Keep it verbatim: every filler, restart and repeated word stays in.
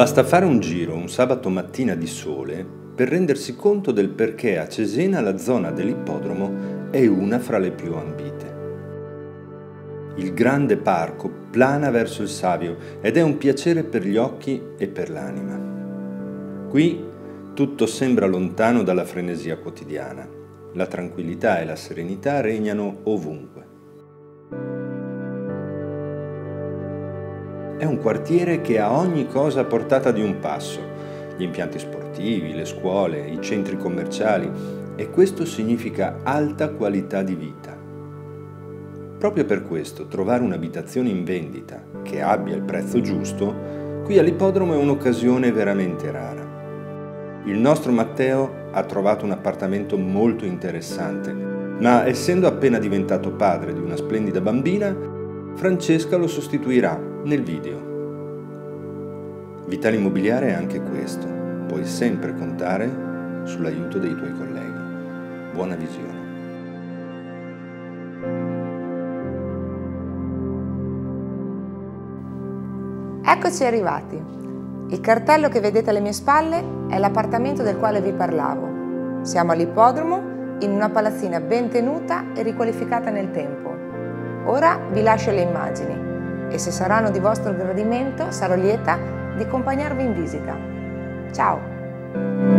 Basta fare un giro un sabato mattina di sole per rendersi conto del perché a Cesena la zona dell'ippodromo è una fra le più ambite. Il grande parco plana verso il Savio ed è un piacere per gli occhi e per l'anima. Qui tutto sembra lontano dalla frenesia quotidiana. La tranquillità e la serenità regnano ovunque. È un quartiere che ha ogni cosa a portata di un passo, gli impianti sportivi, le scuole, i centri commerciali, e questo significa alta qualità di vita. Proprio per questo trovare un'abitazione in vendita che abbia il prezzo giusto, qui all'ippodromo è un'occasione veramente rara. Il nostro Matteo ha trovato un appartamento molto interessante, ma essendo appena diventato padre di una splendida bambina, Francesca lo sostituirà nel video. Vitale Immobiliare è anche questo. Puoi sempre contare sull'aiuto dei tuoi colleghi. Buona visione. Eccoci arrivati. Il cartello che vedete alle mie spalle è l'appartamento del quale vi parlavo. Siamo all'ippodromo, in una palazzina ben tenuta e riqualificata nel tempo. Ora vi lascio le immagini e se saranno di vostro gradimento sarò lieta di accompagnarvi in visita. Ciao!